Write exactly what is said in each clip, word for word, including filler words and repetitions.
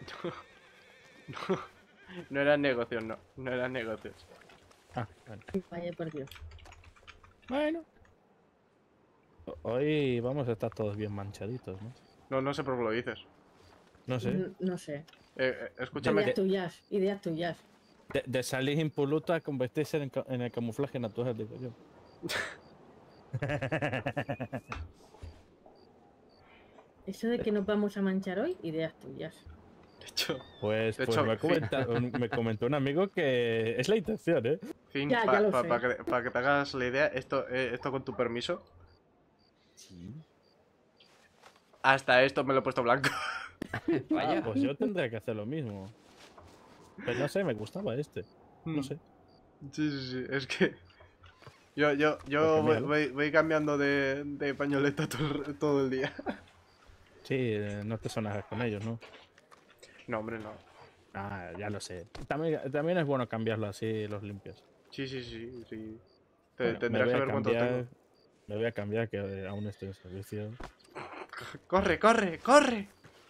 No, no eran negocios, no. No eran negocios. Ah, bueno. Vaya por Dios. Bueno. Hoy vamos a estar todos bien manchaditos, ¿no? No, no sé por qué lo dices. No sé. No, no sé. Eh, eh, escúchame Ideas que... tuyas, ideas tuyas. De, de salir impoluta a convertirse en, ca- en el camuflaje natural, digo yo. Eso de que nos vamos a manchar hoy, ideas tuyas. De hecho, Pues, de pues hecho, me, fin, comenta- un- me comentó un amigo que es la intención, ¿eh? fin, Ya, pa- ya lo pa- sé. pa que, para que te hagas la idea, esto, eh, esto con tu permiso, Sí. hasta esto me lo he puesto blanco. Ah, pues yo tendría que hacer lo mismo. Pues no sé, me gustaba este. No sé. Sí, sí, sí, es que... Yo, yo, Porque yo voy, míralo. voy- voy cambiando de, de pañoleta todo, el- todo el día. Sí, eh, no te sonas con ellos, ¿no? No, hombre, no. Ah, ya lo sé. También, también es bueno cambiarlo así, los limpios. Sí, sí, sí, sí. Te, Bueno, me tendrás voy que a ver cuántos tengo. cambiar. Me voy a cambiar que eh, aún estoy en servicio. ¡Corre, corre, corre!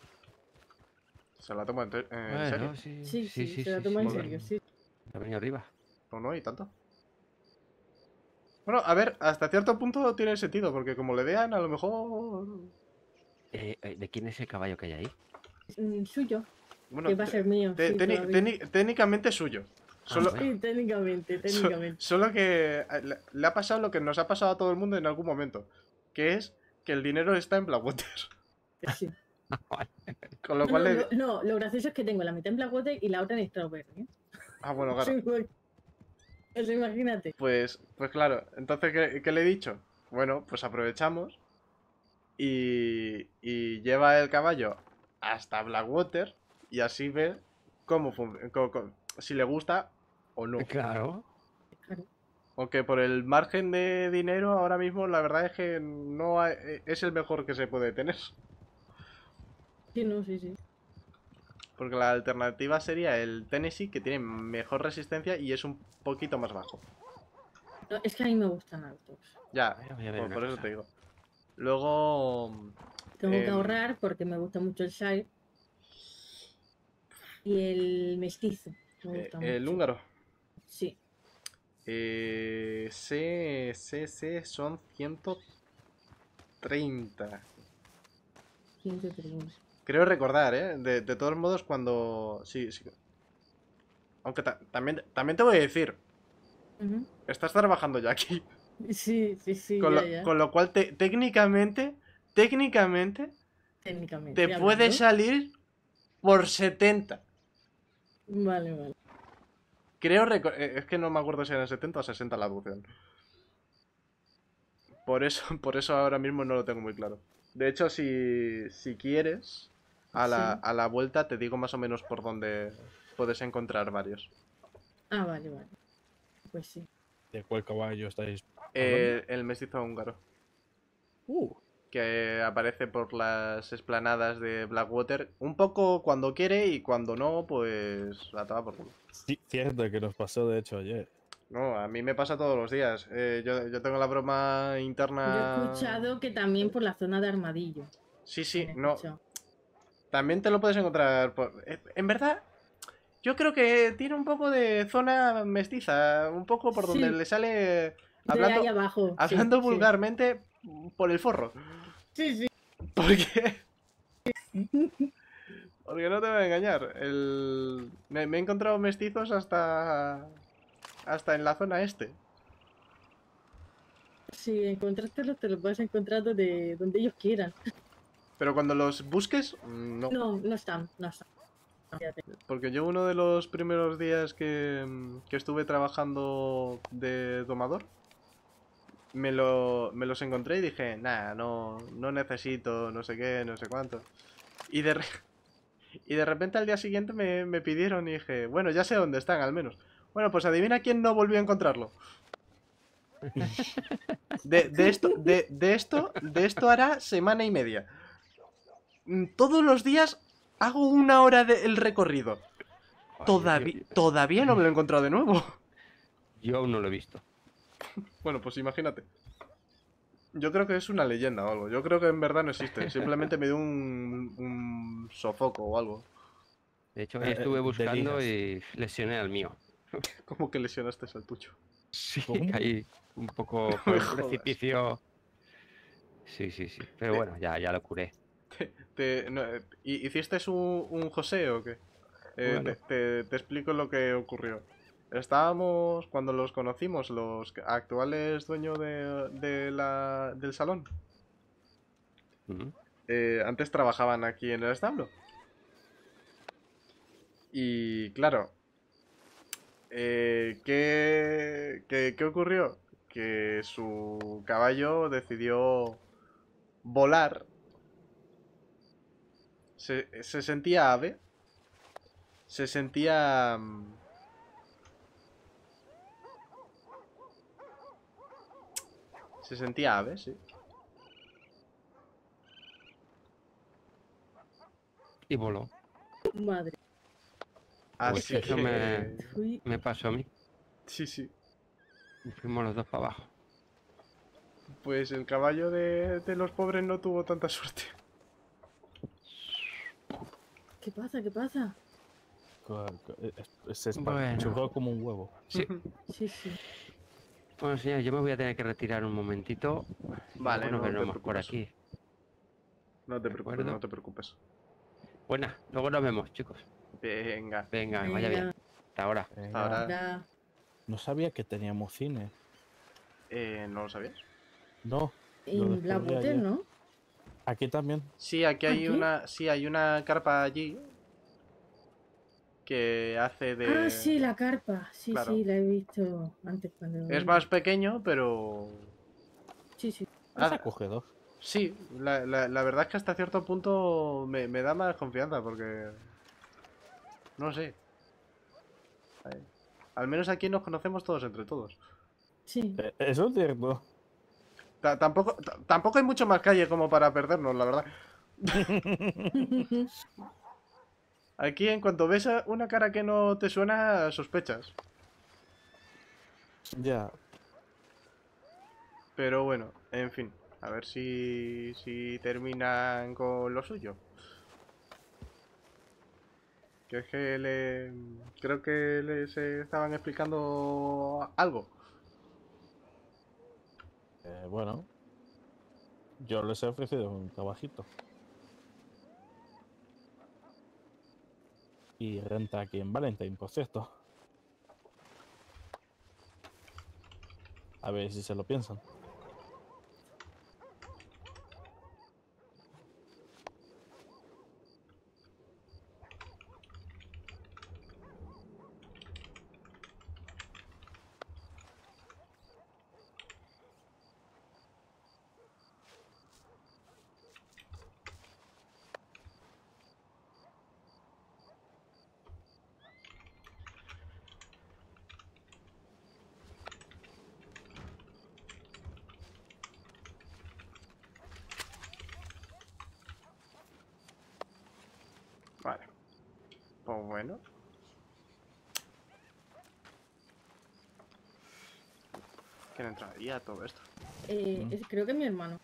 Se la toma en, te- en serio. Bueno, sí, Sí, sí, sí, sí, se lo sí, toma en sí. serio, sí. Ha venido arriba. No, no, y tanto. Bueno, a ver, hasta cierto punto tiene sentido, porque como le vean, a lo mejor... Eh, eh, ¿de quién es el caballo que hay ahí? Mm, suyo, Bueno, que va a te- ser mío. te- sí, teni- todavía. teni- técnicamente suyo. Solo, Ah, Sí, técnicamente, so- técnicamente. solo que eh, le, le ha pasado lo que nos ha pasado a todo el mundo en algún momento, que es que el dinero está en Blackwater. Sí. Con lo No, cual no, le... lo, no, lo gracioso es que tengo la mitad en Blackwater y la otra en Strawberry. ¿eh? Ah, bueno, claro. Sí, pues, pues imagínate. Pues, pues claro, entonces, ¿qué, qué le he dicho? Bueno, pues aprovechamos y, y lleva el caballo hasta Blackwater y así ve cómo funciona, si le gusta o no. Claro. Claro. Aunque por el margen de dinero ahora mismo la verdad es que no hay- es el mejor que se puede tener. Sí, no, sí, sí. Porque la alternativa sería el Tennessee, que tiene mejor resistencia y es un poquito más bajo. No, es que a mí me gustan altos. Ya, Voy a- voy a ver por, una por eso cosa. te digo. Luego... Tengo que em, ahorrar porque me gusta mucho el Shire. Y el mestizo. Me eh, gusta el mucho. húngaro. Sí. Eh, C, C, C son ciento treinta. ciento treinta. Creo recordar, ¿eh? De, de todos modos, cuando... Sí, sí. Aunque ta- también, también te voy a decir, Ujú. estás trabajando ya aquí. Sí, sí, sí, Con, ya, lo, ya. con lo cual, te- técnicamente, técnicamente, Técnicamente. te hablando. puede salir por setenta. Vale, vale. Creo reco- eh, es que no me acuerdo si eran setenta o sesenta la adopción. Por eso, por eso ahora mismo no lo tengo muy claro. De hecho, si, si quieres, a la, Sí. a la vuelta te digo más o menos por dónde puedes encontrar varios. Ah, vale, vale. Pues sí. ¿De cuál caballo estáis hablando? Eh, el mestizo húngaro, Uh, que aparece por las esplanadas de Blackwater, un poco cuando quiere y cuando no, pues la toma por culo. sí, cierto que nos pasó de hecho ayer. No, a mí me pasa todos los días. Eh, yo, yo tengo la broma Yo interna... he escuchado que también por la zona de Armadillo. Sí, sí, han no. escuchado. También te lo puedes encontrar por... eh, En verdad, yo creo que tiene un poco de zona mestiza, un poco por donde Sí. le sale... De Hablando, ahí abajo. sí, hablando sí. vulgarmente, por el forro. Sí, sí. Porque... Porque no te voy a engañar. El... Me, me he encontrado mestizos hasta... Hasta en la zona este. Si encontrártelos, te los vas encontrando de donde ellos quieran. Pero cuando los busques, no. No, no están, no están. Fíjate. Porque yo uno de los primeros días que, que estuve trabajando de domador, me, lo, me los encontré y dije, nah, no, no necesito, no sé qué, no sé cuánto. Y de, re- y de repente al día siguiente me, me pidieron y dije, bueno, ya sé dónde están al menos. Bueno, pues adivina quién no volvió a encontrarlo. De, de esto, de, de esto, de esto hará semana y media. Mm, Todos los días hago una hora del recorrido. Ay, Todavía, yo, yo- todavía no me lo he encontrado de nuevo. yo aún no lo he visto. Bueno, pues imagínate. Yo creo que es una leyenda o algo. Yo creo que en verdad no existe. Simplemente me dio un, un sofoco o algo. De hecho, Eh, hoy estuve eh, buscando delijas. y lesioné al mío. ¿Cómo que lesionaste al tuyo? Sí, ¿Cómo? caí un poco No por me un jodas. precipicio. Sí, sí, sí. Pero Te- bueno, ya, ya lo curé. te- te- no, eh, ¿hi- ¿Hiciste un, un José o qué? Eh, Bueno. te, te- te explico lo que ocurrió. Estábamos, cuando los conocimos, los actuales dueños de, de la, del salón, Ujú. eh, antes trabajaban aquí en el establo. Y claro, eh, ¿qué, qué, qué ocurrió? Que su caballo decidió volar. Se, se sentía ave. Se sentía... mm, Se sentía ave, sí. Y voló. Madre. Pues Así eso me, que... Uy, me pasó a mí. Sí, sí. Y fuimos los dos para abajo. Pues el caballo de, de los pobres no tuvo tanta suerte. ¿qué pasa? ¿Qué pasa? Co- co- eh, eh, Se Bueno. churró como un huevo. Sí. Sí, sí. Bueno, señor, yo me voy a tener que retirar un momentito. Y Vale, luego nos no te veremos por preocupes. aquí. No te ¿De preocupes, acuerdo? no te preocupes. Buena, luego nos vemos, chicos. Venga, Venga, vaya bien. Venga, Hasta ahora. Venga. ahora... ya. No sabía que teníamos cine. Eh, ¿no lo sabías? No. Lo En descubrí Blackwater, ayer. ¿no? Aquí también. Sí, aquí hay ¿Aquí? una... Sí, hay una carpa allí que hace de... Ah, sí, la carpa. Sí, Claro. sí, la he visto antes cuando... Es más pequeño, pero... Sí, sí. Es Ah, acogedor. sí, la, la- la verdad es que hasta cierto punto me, me da más confianza porque... No sé. Ay, al menos aquí nos conocemos todos entre todos. Sí. Eh, Eso es cierto. Ta- tampoco, ta- tampoco hay mucho más calle como para perdernos, la verdad. Aquí en cuanto ves a una cara que no te suena, sospechas. Ya. Pero bueno, en fin. A ver si, si terminan con lo suyo. Que es que le... Creo que les estaban explicando algo. Eh, bueno. Yo les he ofrecido un trabajito. Y renta aquí en Valentine, por cierto. A ver si se lo piensan. Vale. Pues bueno. ¿Quién entraría a todo esto? Eh, Mm. es- creo que es mi hermano.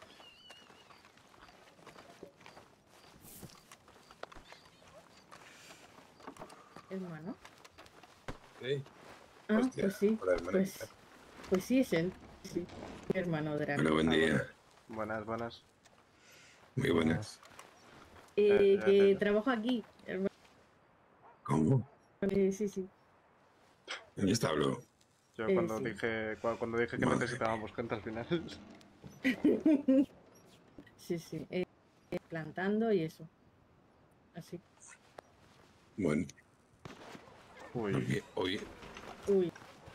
¿Hermano? Sí. Ah, Hostia, pues sí. hola, hermanita. Pues, pues sí, es él. Sí. Mi hermano Draco. Bueno, buen Ah, día. Buenas, buenas. Muy buenas. Eh, Eh, que eh, trabajo aquí. hermano. ¿Cómo? Eh, sí, sí. ¿En esta habló? Yo Eh, cuando sí. dije cua- cuando dije que Madre necesitábamos gente al final. Sí, sí. Eh, eh, plantando y eso. Así. Bueno, Uy. oye, oye, Uy.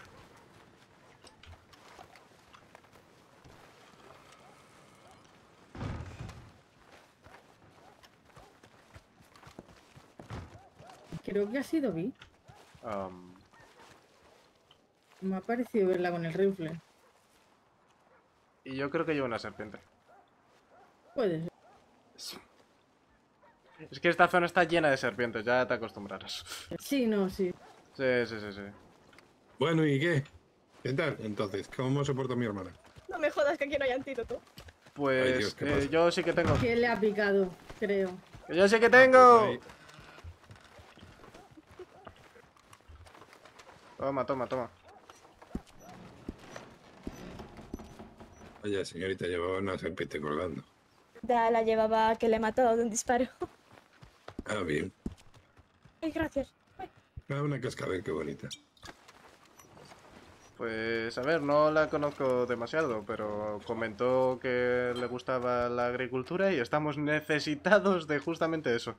Creo que ha sido Vi. am, Me ha parecido verla con el rifle. y yo creo que lleva una serpiente. Puede ser. Es que esta zona está llena de serpientes, ya te acostumbrarás. Sí, no, sí. Sí, sí, sí, sí. bueno, ¿y qué? ¿Qué tal? Entonces, ¿cómo se porta mi hermana? No me jodas que aquí no hay antídoto. Pues Ay, Dios, ¿qué eh, pasa? yo sí que tengo. Que le ha picado, creo. Que yo sí que Ah, pues tengo. ahí- Toma, toma, toma. Vaya, señorita, llevaba una serpiente colgando. Ya la llevaba que le mató de un disparo. Ah, bien. Ay, gracias. Ah, una cascabel, qué bonita. Pues a ver, no la conozco demasiado, pero comentó que le gustaba la agricultura y estamos necesitados de justamente eso.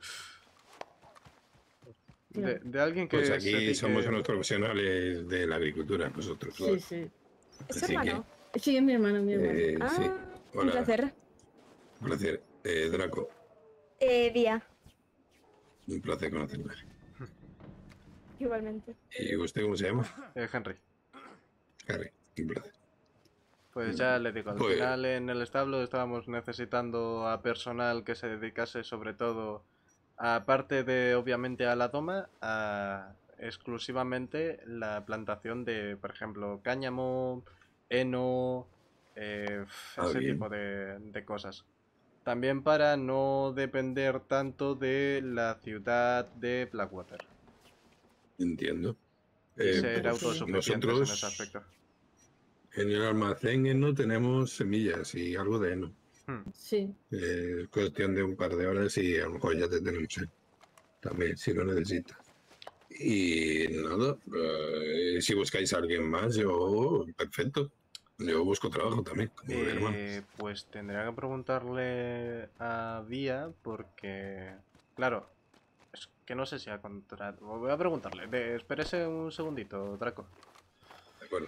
De, de alguien que Pues se aquí dedique- somos unos profesionales de la agricultura, nosotros. Sí, dos. sí. ¿Es su Así que, hermano? Sí, es mi hermano, mi hermano. eh, Ah, sí. un Hola, placer. un placer. Eh, Draco, Eh, Día, un placer conocerla. igualmente. ¿Y usted cómo se llama? eh, Henry. Harry, un placer. Pues ya le digo, al Pues- final en el establo estábamos necesitando a personal que se dedicase sobre todo, aparte de obviamente a la doma, a exclusivamente la plantación de, por ejemplo, cáñamo, heno, eh, Ah, ese bien. tipo de, de cosas. También para no depender tanto de la ciudad de Blackwater Entiendo. y Eh, ser pues autosuficientes en nosotros ese aspecto. en el almacén heno tenemos semillas y algo de heno. Hmm. Sí. Eh, cuestión de un par de horas y a lo mejor ya te tenemos heno. También, si lo necesitas. Y nada, eh, si buscáis a alguien más, yo, perfecto. Yo busco trabajo también, como mi hermano. Eh, pues tendría que preguntarle a Vía porque, claro, es que no sé si ha contratado. Voy a preguntarle. De, espérese un segundito, Draco. De acuerdo.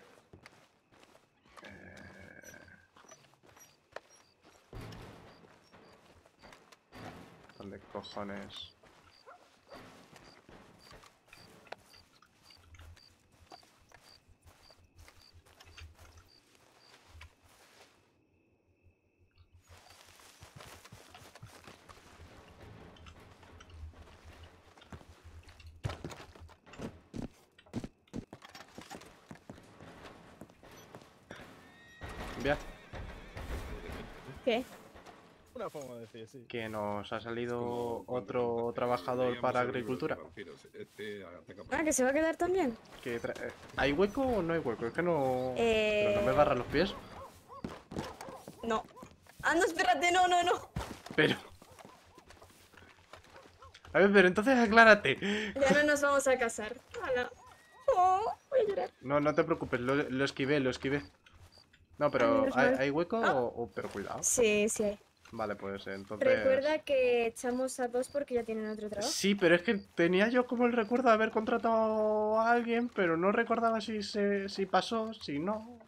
¿Dónde cojones? Vía, ¿Qué? Una forma de decir, sí. que nos ha Como salido cuando otro leíamos trabajador el para libro de agricultura. vampiros. Este ataca por- Ah, que se va a quedar también. Que tra- eh, ¿Hay hueco o no hay hueco? Es que no... Eh... ¿Pero no me barra los pies? No. Ah, no, espérate, no, no, no. Pero... A ver, pero entonces aclárate. Ya no nos vamos a casar. Hala. Oh, voy a llorar. No, no te preocupes, lo, lo esquivé, lo esquivé. No, Ah, pero menos ¿hay, mal. hay hueco Ah. o, o- Pero cuidado. Sí, sí hay. Vale, pues entonces... Recuerda que echamos a dos porque ya tienen otro trabajo. Sí, pero es que tenía yo como el recuerdo de haber contratado a alguien, pero no recordaba si se, si pasó, si no.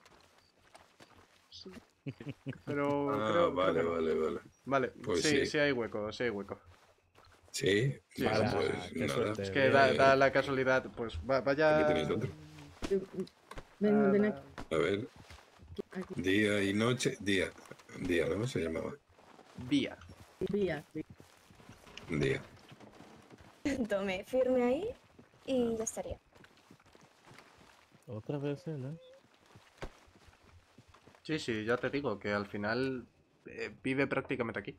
Sí. Pero Ah, creo, creo vale, que no. vale, vale. Vale, Pues sí, sí. sí hay hueco, sí hay hueco. Sí, Sí, vale, sí, pues Ah, qué nada. suerte. Es que da, Eh, da la casualidad, pues va- vaya... Aquí tenéis otro. Ven, ven a- aquí. A ver, aquí. día y noche. Día. Día, ¿no? Se llamaba. Vía. Día, sí. Día. Tome, firme ahí y ya estaría. Otra vez él, ¿eh? Sí, sí, ya te digo que al final eh, vive prácticamente aquí.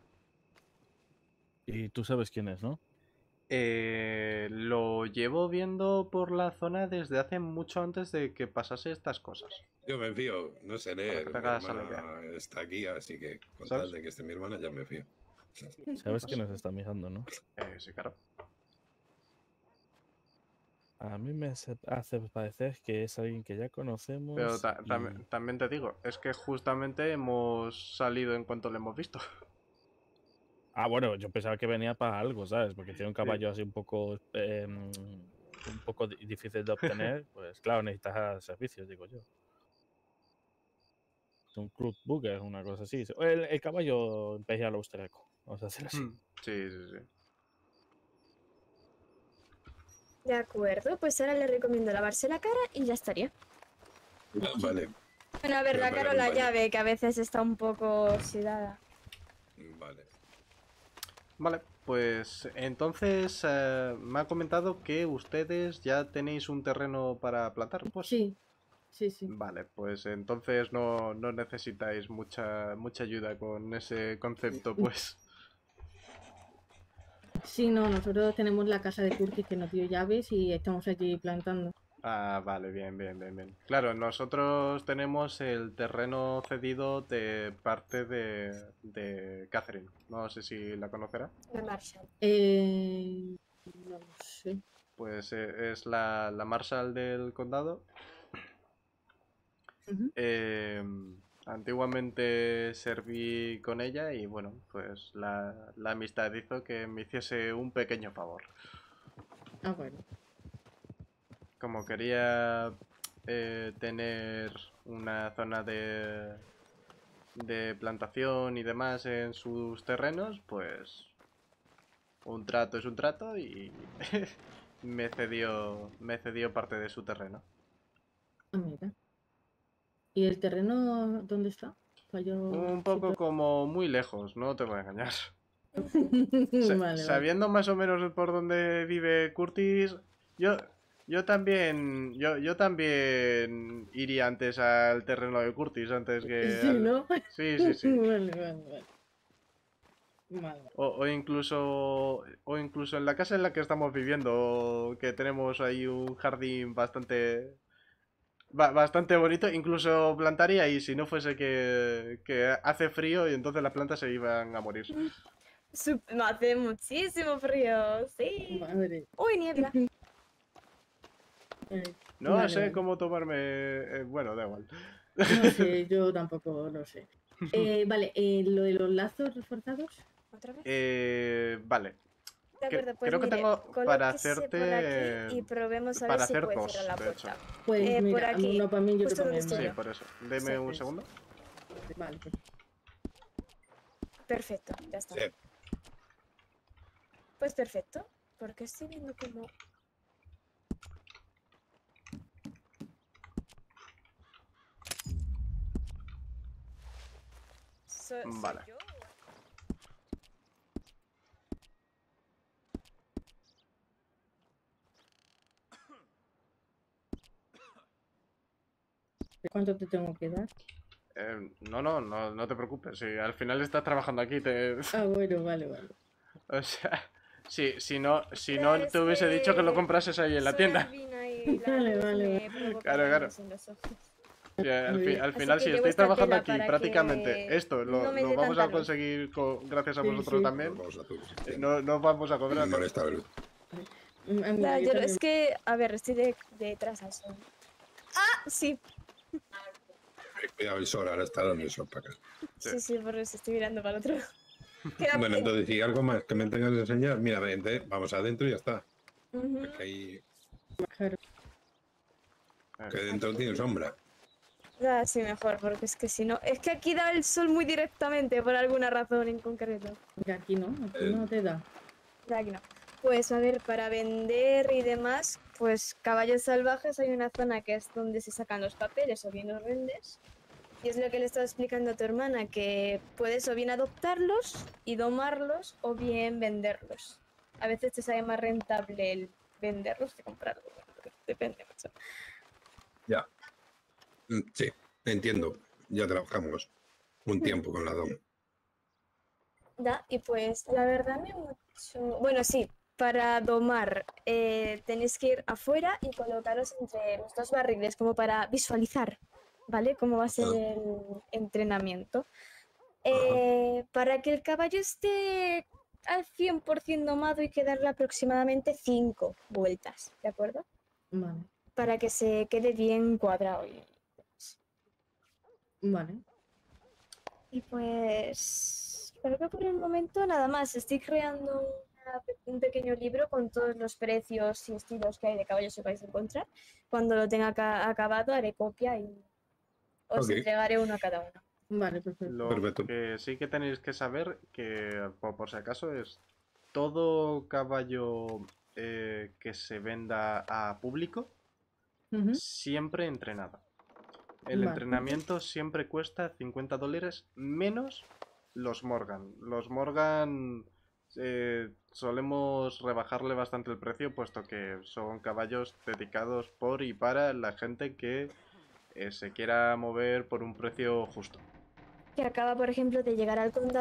Y tú sabes quién es, ¿no? Eh, lo llevo viendo por la zona desde hace mucho antes de que pasase estas cosas. Yo me fío, no sé leer. te Mi hagas a la hermana está aquí, así que con ¿Sabes? tal de que esté mi hermana ya me fío. Sabes que nos está mirando, ¿no? Eh, sí, claro. A mí me hace, hace parecer que es alguien que ya conocemos. Pero ta- y- tam- también te digo, es que justamente hemos salido en cuanto le hemos visto. Ah, bueno, yo pensaba que venía para algo, ¿sabes? Porque tiene un caballo así un poco eh, un poco di- difícil de obtener. Pues claro, necesitas servicios, digo yo. Es un club bugger, una cosa así. El, el caballo imperial austríaco, vamos a decir así. Mm, Sí, sí, sí. De acuerdo, pues ahora le recomiendo lavarse la cara y ya estaría. Ah, vale, Bueno, a ver, Voy a la cara o pegar un la baño. llave, que a veces está un poco oxidada. vale. Vale, pues entonces eh, me ha comentado que ustedes ya tenéis un terreno para plantar, pues. Sí, sí, sí. Vale, pues entonces no, no necesitáis mucha, mucha ayuda con ese concepto, pues. Sí, no, nosotros tenemos la casa de Curtis que nos dio llaves y estamos allí plantando. Ah, vale, bien, bien, bien, bien. Claro, nosotros tenemos el terreno cedido de parte de, de Catherine. No sé si la conocerá. La Marshall. Eh, no lo sé. Pues eh, es la, la Marshal del condado. Ujú. Eh, antiguamente serví con ella y bueno, pues la, la amistad hizo que me hiciese un pequeño favor. Ah, bueno. Como quería eh, tener una zona de, de plantación y demás en sus terrenos, pues un trato es un trato y me cedió, me cedió parte de su terreno. Ah, mira. ¿Y el terreno dónde está? Pa' yo Un poco situar- como muy lejos, no te voy a engañar. Sa- Vale, vale. sabiendo más o menos por dónde vive Curtis, yo, yo también, yo, yo también iría antes al terreno de Curtis antes que Sí, al... ¿no? Sí, sí, sí. Vale, vale, vale. Vale. O, o incluso, o incluso en la casa en la que estamos viviendo, que tenemos ahí un jardín bastante, ba- bastante bonito, incluso plantaría ahí si no fuese que, que hace frío y entonces las plantas se iban a morir. Sup- no, hace muchísimo frío, sí. Madre. Uy, niebla. Eh, No vale, sé vale. cómo tomarme... eh, bueno, da igual. No sé, yo tampoco lo sé. Eh, vale, eh, lo de los lazos reforzados. ¿Otra vez? Eh, vale. De que- acuerdo, pues creo que mire, tengo para colóquese por hacerte... aquí y probemos a ver para si hacer puede dos, cerrar la de hecho. puerta. Pues Eh, por mira, aquí, uno para mí y otro justo para mi donde estoy Sí, yo. hermano. por eso. Deme Sí, un sí. segundo. Vale, pues. Perfecto, ya está. Sí. Pues perfecto, porque estoy viendo como... So- ¿soy Vale. yo? ¿Cuánto te tengo que dar? Eh, no, no, no, no te preocupes. Si al final estás trabajando aquí, te... Ah, bueno, vale, vale. O sea, si, si no, si Ya, no es te hubiese dicho que lo que comprases ahí en la soy tienda. albina y la Vale, luz vale, me provoca Claro, claro. daños en los ojos. Sí, al, Muy fi- bien. al Así final, que si llevo estoy esta trabajando tela aquí, para prácticamente que esto lo, no me lo dé vamos tanta a luz. conseguir con- gracias a Sí, vosotros sí. también. Nos vamos a tu- Eh, No nos vamos a cobrar. Me molesta la luz. Mm, ah, mira, Ya, yo yo- también- es que, a ver, estoy de, detrás al sol. ¡Ah! Sí, Eh, Cuidado el sol, ahora está dando el sol para acá. sí, sí, por eso estoy mirando para el otro lado. Queda- Bueno, entonces, si algo más que me tengas que enseñar, mira, vente, vamos adentro y ya está. Ujú. Porque ahí, Claro. que dentro tiene sombra. Ya, sí, mejor, porque es que si no... Es que aquí da el sol muy directamente, por alguna razón en concreto. Que aquí no, aquí Eh. no te da. Ya aquí no. Pues a ver, para vender y demás, pues caballos salvajes hay una zona que es donde se sacan los papeles o bien los vendes. Y es lo que le estaba explicando a tu hermana, que puedes o bien adoptarlos y domarlos o bien venderlos. A veces te sale más rentable el venderlos que comprarlos. Depende mucho. Ya. Mm, Sí, entiendo. Ya trabajamos un tiempo con la D O M. Ya, y pues la verdad me mucho... Bueno, sí, para domar eh, tenéis que ir afuera y colocaros entre los dos barriles como para visualizar, ¿vale? Cómo va a ser Ah. el entrenamiento. Eh, para que el caballo esté al cien por ciento domado hay que darle aproximadamente cinco vueltas, ¿de acuerdo? Vale, Para que se quede bien cuadrado. Y, vale. y pues creo que por el momento nada más. Estoy creando una pe- un pequeño libro con todos los precios y estilos que hay de caballos que vais a encontrar. Cuando lo tenga ca- acabado haré copia y os Ok. entregaré uno a cada uno. Vale, perfecto. Lo Perfecto. que sí que tenéis que saber, que por, por si acaso, es todo caballo eh, que se venda a público, Ujú. siempre entrenado. El Vale. entrenamiento siempre cuesta cincuenta dólares menos los Morgan. Los Morgan eh, solemos rebajarle bastante el precio, puesto que son caballos dedicados por y para la gente que eh, se quiera mover por un precio justo. Que acaba, por ejemplo, de llegar al condado.